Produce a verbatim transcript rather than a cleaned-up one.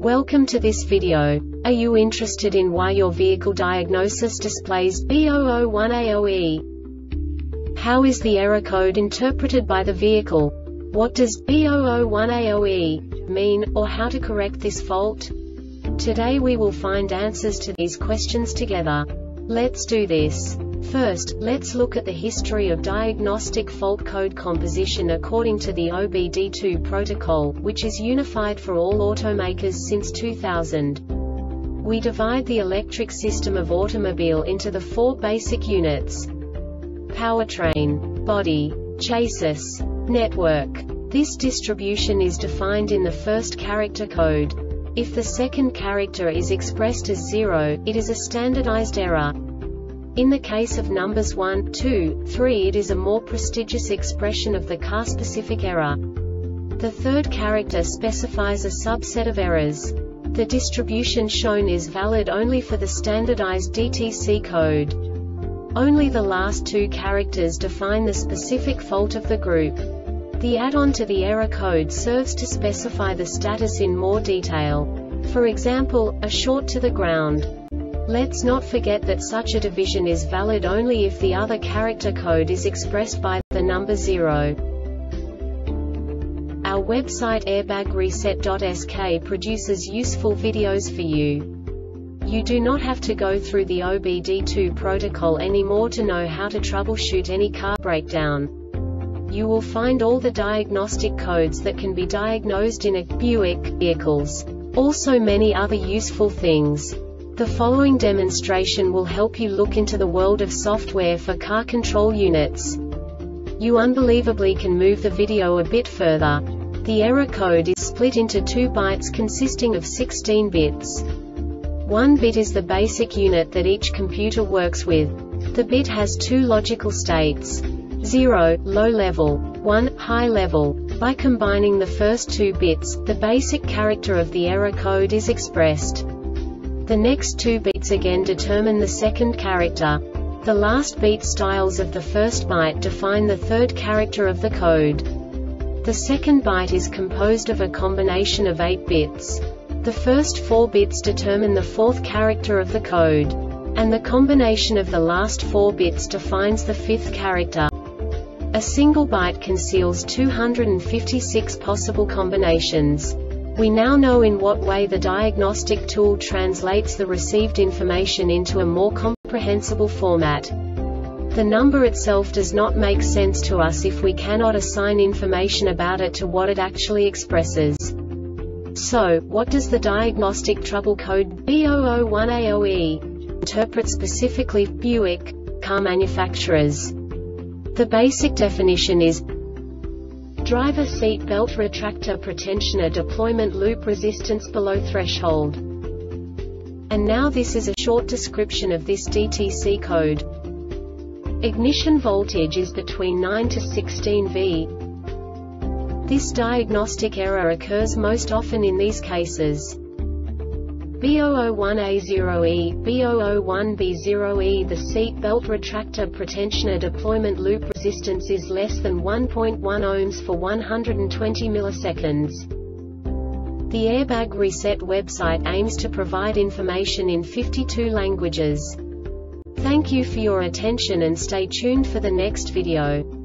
Welcome to this video. Are you interested in why your vehicle diagnosis displays B zero zero one A O E? How is the error code interpreted by the vehicle? What does B zero zero one A O E mean, or how to correct this fault? Today we will find answers to these questions together. Let's do this. First, let's look at the history of diagnostic fault code composition according to the O B D two protocol, which is unified for all automakers since two thousand. We divide the electric system of automobile into the four basic units: powertrain, body, chassis, network. This distribution is defined in the first character code. If the second character is expressed as zero, it is a standardized error. In the case of numbers one, two, three, it is a more prestigious expression of the car-specific error. The third character specifies a subset of errors. The distribution shown is valid only for the standardized D T C code. Only the last two characters define the specific fault of the group. The add-on to the error code serves to specify the status in more detail. For example, a short to the ground. Let's not forget that such a division is valid only if the other character code is expressed by the number zero. Our website airbag reset dot S K produces useful videos for you. You do not have to go through the O B D two protocol anymore to know how to troubleshoot any car breakdown. You will find all the diagnostic codes that can be diagnosed in a Buick vehicles. Also many other useful things. The following demonstration will help you look into the world of software for car control units. You unbelievably can move the video a bit further. The error code is split into two bytes consisting of sixteen bits. One bit is the basic unit that each computer works with. The bit has two logical states: zero, low level, one, high level. By combining the first two bits, the basic character of the error code is expressed. The next two bits again determine the second character. The last beat styles of the first byte define the third character of the code. The second byte is composed of a combination of eight bits. The first four bits determine the fourth character of the code. And the combination of the last four bits defines the fifth character. A single byte conceals two hundred fifty-six possible combinations. We now know in what way the diagnostic tool translates the received information into a more comprehensible format. The number itself does not make sense to us if we cannot assign information about it to what it actually expresses. So, what does the diagnostic trouble code B zero zero one A O E interpret specifically for Buick car manufacturers? The basic definition is driver seat belt retractor pretensioner deployment loop resistance below threshold. And now this is a short description of this D T C code. Ignition voltage is between nine to sixteen volts. This diagnostic error occurs most often in these cases: B zero zero one A zero E, B zero zero one B zero E. The seat belt retractor pretensioner deployment loop resistance is less than one point one ohms for one hundred twenty milliseconds. The Airbag Reset website aims to provide information in fifty-two languages. Thank you for your attention and stay tuned for the next video.